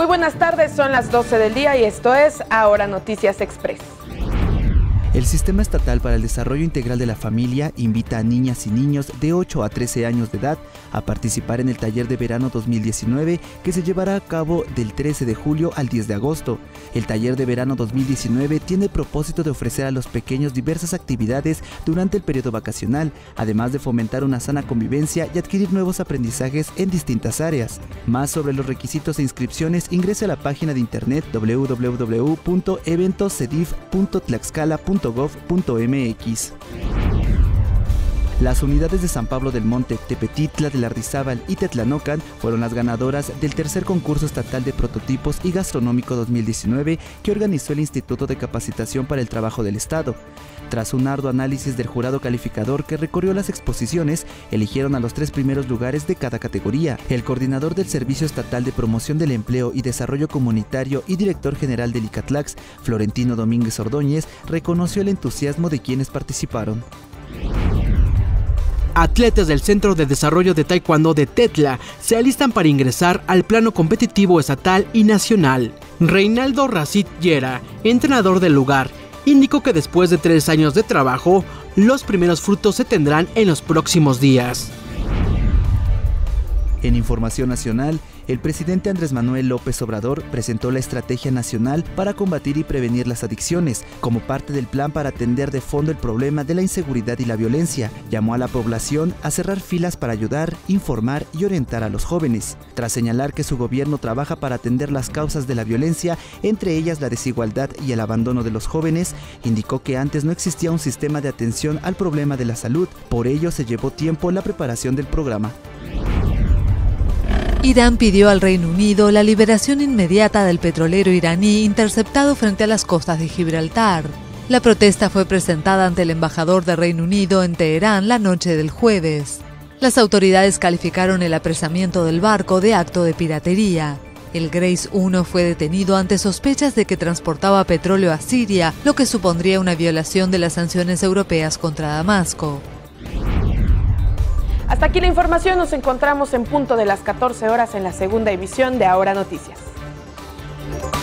Muy buenas tardes, son las 12 del día y esto es Ahora Noticias Express. El Sistema Estatal para el Desarrollo Integral de la Familia invita a niñas y niños de 8 a 13 años de edad a participar en el Taller de Verano 2019 que se llevará a cabo del 13 de julio al 10 de agosto. El Taller de Verano 2019 tiene el propósito de ofrecer a los pequeños diversas actividades durante el periodo vacacional, además de fomentar una sana convivencia y adquirir nuevos aprendizajes en distintas áreas. Más sobre los requisitos e inscripciones, ingrese a la página de internet www.eventoscedif.tlaxcala.gov.mx. Las unidades de San Pablo del Monte, Tepetitla de Lardizábal y Tetlanocan fueron las ganadoras del tercer concurso estatal de prototipos y gastronómico 2019 que organizó el Instituto de Capacitación para el Trabajo del Estado. Tras un arduo análisis del jurado calificador que recorrió las exposiciones, eligieron a los 3 primeros lugares de cada categoría. El coordinador del Servicio Estatal de Promoción del Empleo y Desarrollo Comunitario y director general del ICATLAX, Florentino Domínguez Ordóñez, reconoció el entusiasmo de quienes participaron. Atletas del Centro de Desarrollo de Taekwondo de Tetla se alistan para ingresar al plano competitivo estatal y nacional. Reinaldo Racit Llera, entrenador del lugar, indicó que después de 3 años de trabajo, los primeros frutos se tendrán en los próximos días. En información nacional, el presidente Andrés Manuel López Obrador presentó la Estrategia Nacional para combatir y prevenir las adicciones, como parte del plan para atender de fondo el problema de la inseguridad y la violencia. Llamó a la población a cerrar filas para ayudar, informar y orientar a los jóvenes. Tras señalar que su gobierno trabaja para atender las causas de la violencia, entre ellas la desigualdad y el abandono de los jóvenes, indicó que antes no existía un sistema de atención al problema de la salud, por ello se llevó tiempo la preparación del programa. Irán pidió al Reino Unido la liberación inmediata del petrolero iraní interceptado frente a las costas de Gibraltar. La protesta fue presentada ante el embajador de Reino Unido en Teherán la noche del jueves. Las autoridades calificaron el apresamiento del barco de acto de piratería. El Grace 1 fue detenido ante sospechas de que transportaba petróleo a Siria, lo que supondría una violación de las sanciones europeas contra Damasco. Hasta aquí la información, nos encontramos en punto de las 14 horas en la segunda emisión de Ahora Noticias.